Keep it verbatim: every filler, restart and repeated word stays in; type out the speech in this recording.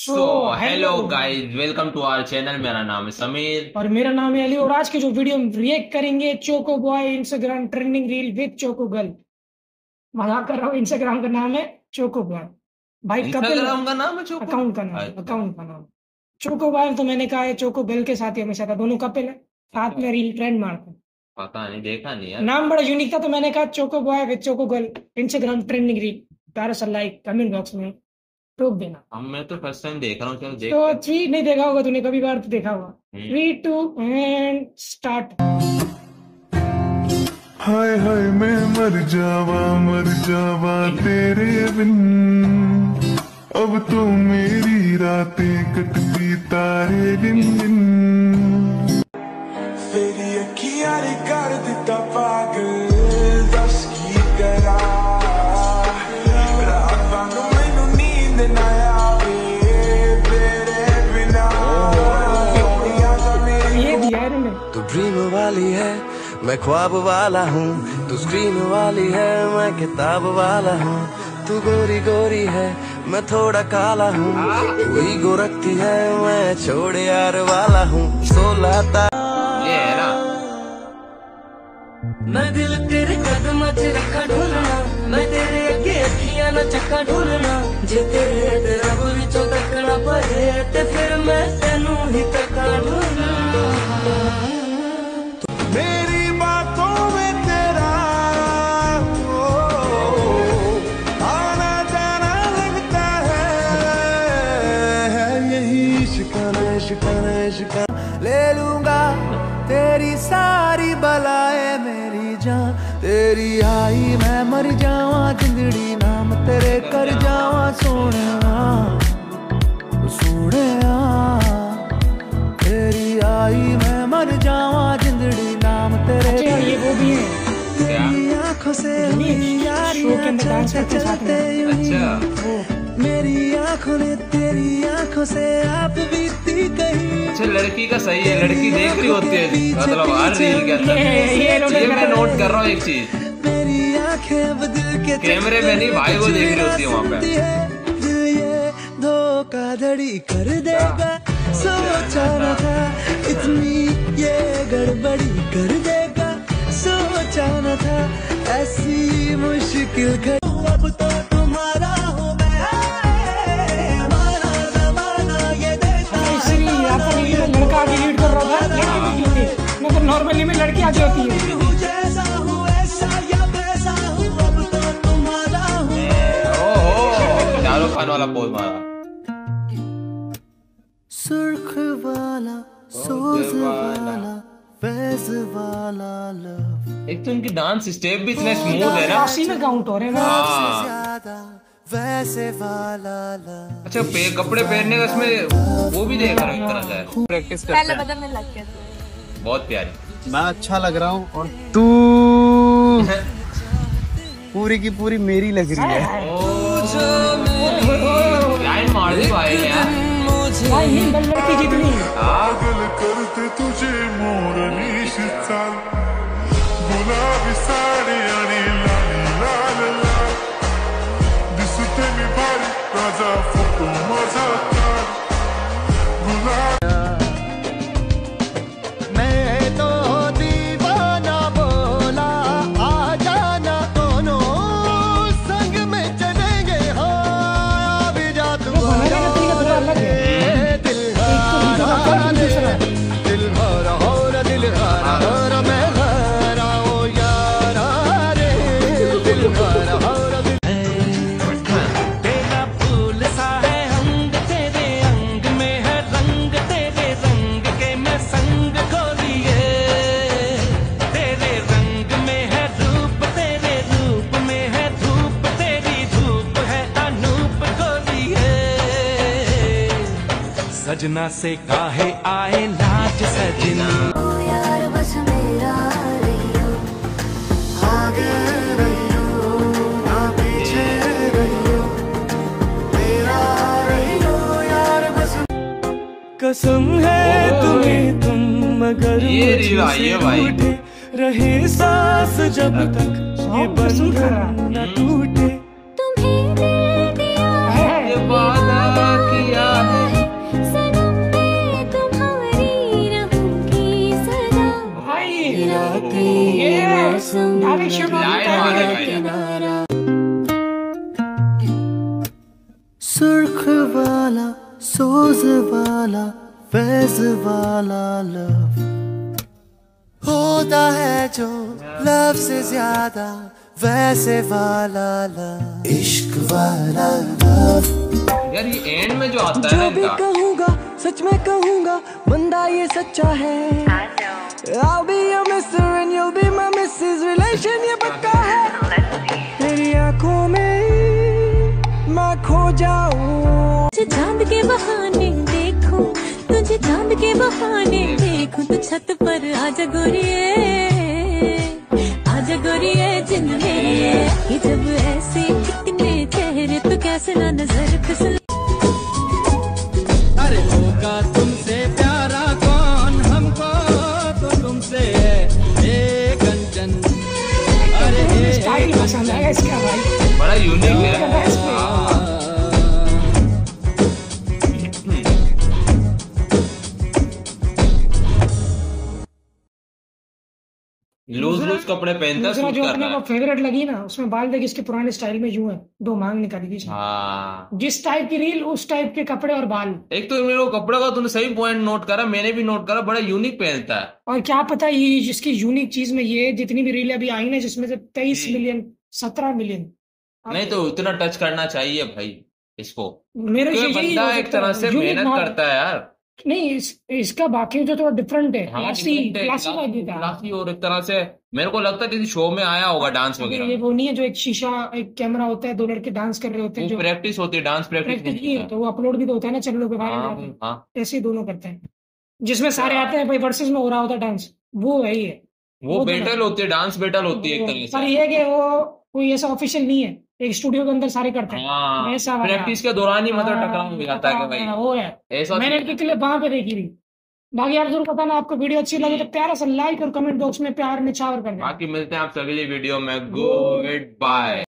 So hello guys, welcome to our channel. मेरा नाम है समीर और मेरा नाम है अली। और आज के जो वीडियो हम रिएक्ट करेंगे, choco boy Instagram trending reel with choco girl. मजाक कर रहा हूँ, इंस्टाग्राम का नाम है चोको बॉय। भाई कपिल इंस्टाग्राम का नाम है चोको, अकाउंट का नाम अकाउंट का नाम चोको बॉय। तो मैंने कहा है चोको गर्ल के साथ ही हमेशा था, दोनों कपिल है, साथ में रील ट्रेंड मारते हैं। पता नहीं, देखा नहीं यार। नाम बड़ा यूनिक था तो मैंने कहा choco boy with choco girl Instagram trending reel. प्यारा सा लाइक कमेंट बॉक्स में ठोक देना। हम मैं तो फर्स्ट टाइम देख रहा हूँ, चलो देख। तो अच्छी नहीं देखा होगा तूने, कभी बार तो देखा होगा। Three two and start. हाय हाय मैं मर जावा मर जावा तेरे बिन, अब तो मेरी रातें कटती तारे गिन गिन। तेरी अखियां ने कर दिता पागल, दस की करा रातां नूं मैनूं नींद ना आवे तेरे बिना। ये दिया है ना। तू ड्रीम वाली है, मैं ख्वाब वाला हूँ। तू स्क्रीन वाली है, मैं किताब वाला हूँ। तू गोरी गोरी है, मैं थोड़ा काला हूँ। तू ईगो रखती है, मैं छोड़े यार वाला हूँ। सोलह ता ये है ना। मैं दिल तेरे कदम च रखा ढूंढना, मैं तेरे अगे अखियां ना चक्का ढूंढना। जे तेरे ते रब विचों तकना पए ते फिर मैं तेनू ही तक्का ढूंढना। मेरी बातों में तेरा ओ, आना जाना लगता है, यही शिकाना शिकाना शिकाना। ले लूंगा तेरी सारी बलाएं मेरी जान, तेरी आई मैं मर जावा जिंदड़ी नाम तेरे कर जावा। सोने सोने तेरी आई मैं मर जावा जिंदड़ी नाम तेरे। अच्छा ये वो भी है, तेरी आंखों से शो के अंदर डांस करते साथ में। अच्छा मेरी आंखों ने तेरी आंखों से आप बीती कहीं। अच्छा, लड़की का सही है, लड़की देख रही होती है मतलब हर रील के अंदर। ये- ये इन्होंने ये मैं करा है। नोट कर रहा हूँ एक चीज, मेरी आंखें अब दिल के कैमरे में नहीं भाई, वो देख रही होती है वहाँ पे। दिल ये धोखाधड़ी कर देगा, सोचा न था इतनी ये गड़बड़ी कर देगा। सोचा न था ऐसी मुश्किल घड़ी। अब तो तुम्हारा हूँ मैं, हमारा ज़माना ये देखा। इसलिए आपका रील में लड़का आगे लीड कर रहा था, लड़की भी क्योंकि मतलब नॉर्मली में लड़की आगे होती है। हूँ जैसा हूँ ऐसा या वैसा हूँ, अब तो तुम्हारा हूँ। ओहो, शाहरुख खान वाला पोज मारा। सुर्ख वाला सोज वाला फैज वाला लव, एक तो इनकी डांस स्टेप भी इतने स्मूथ है ना। अस्सी में काउंट हो रहे हैं ना। हाँ। ज्यादा वैसे वाला लव। अच्छा, पे, कपड़े पहनने का इसमें वो भी देख रहा हूँ एक तरह से। प्रैक्टिस करते पहले हैं। बदलने लग गया था। बहुत प्यारी। मैं अच्छा लग रहा हूँ और तू पूरी की पूरी मेरी लग रही है। लाइन मार दी भाई ने यार। भाई ये लड़की जितनी पागल करते तुझे मोरनीश चाल, गुलाबी साडी आणि लाली लाल लाल, दिसते मी भारी राजा फोटो माझा काढ गुलाब। मैं तो दीवाना बोला आ जाना दोनों संग में चलेंगे। हाँ भी जा तू बनाने का तरीका थोड़ा अलग है। दिल एक तो उनका लड़का भी दूसरा है। दिल भरा हो र दिल भरा हो र मैं भरा ओ यारा रे। दिल भरा हो र दिल तेरा फूल सा है अंग, तेरे अंग में है रंग, तेरे रंग के मैं संग खो लिए। तेरे रंग में है रूप, तेरे रूप में है धूप, तेरी धूप है अनूप खो लिए। सजना से काहे आए लाज सजना। यार बस मेरा रहियो, आगे रहियो ना पीछे रहियो, मेरा रहियो यार बस। कसम है तुम्हें तुम मगर ये रील आई है भाई। मुझे रहे सांस जब तक ये बंधन न टूटे। तुम्हें दिल दिया है, वादा किया है सोज वाला फैज वाला लव होता है जो लव से ज्यादा वैसे वाला लव, इश्क वाला लव। यार ये एंड में जो आता है जो ना भी इनका, कहूँगा सच में कहूँगा, बंदा ये सच्चा है। I'll be your mister and you'll be my missus, relation ये पक्का है। तेरी आँखों में मैं खो जाऊँ। तुझे चांद के बहाने देखूं, तुझे चांद के बहाने देखूं, तो छत पर आजा गोरिये, आजा गोरिये जिंद मेरी है। ये जब ऐसे कितने चेहरे तो कैसे ना नजर फिसल। अरे होगा तुमसे प्यारा कौन, हमको तो तुमसे है कंचन। अरे स्टाइल पसंद है इसका भाई, बड़ा यूनिक है। हाँ। लूज लूज कपड़े पहनता है, दूसरा सूट जो कर अपने रहा को है। फेवरेट लगी ना, उसमें बाल देख इसके पुराने स्टाइल में यूं है, दो मांग निकाली थी इसने। हाँ, जिस टाइप की रील उस टाइप के कपड़े और बाल। एक तो मेरे को कपड़े का तूने सही पॉइंट नोट करा, मैंने भी नोट करा, बड़ा यूनिक पहनता है। और क्या पता ये जिसकी यूनिक चीज में ये जितनी भी रीलें अभी आई ना, जिसमें से तेईस मिलियन सत्रह मिलियन नहीं तो इतना टच करना चाहिए भाई इसको, मेरे क्योंकि यही बंदा हो एक सकता तरह है, से unique मेहनत माल- करता है यार। नहीं इस, इसका बाकी जो थोड़ा डिफरेंट है, हाँ, क्लासी different है, क्लासी क्लासी- वाइब देता है। क्लासी, और एक तरह से मेरे को लगता है किसी शो में आया होगा डांस ये वगैरह। वो नहीं है जो एक शीशा एक कैमरा होता है, दो लड़के डांस कर रहे होते हैं, वो जो प्रैक्टिस होती है, डांस प्रैक्टिस प्रैक्टिस होती की है। तो वो अपलोड भी तो होता है ना चैनलों पे, वायरल हाँ जाता है। हाँ, ऐसे ही दोनों करते हैं, जिसमें सारे आते हैं भाई वर्सेस में हो रहा होता है डांस, वो है ही है। वो वो तो बैटल ना- होती है, डांस बैटल होती है एक तरह पर से। ये है कि वो कोई ऐसा ऑफिशियल नहीं है, एक स्टूडियो के अंदर सारे करते हैं हाँ, ऐसा वाला। प्रैक्टिस के दौरान ही मतलब हाँ, टकराव हो जाता है कि भाई हाँ, वो है। ऐसा मैंने इनकी क्लिप वहां पे देखी थी। बाकी यार जरूर पता ना, आपको वीडियो अच्छी लगी तो प्यारा सा लाइक और कमेंट बॉक्स में प्यार निछावर कर देना। बाकी मिलते हैं आप अगली वीडियो में। Good bye.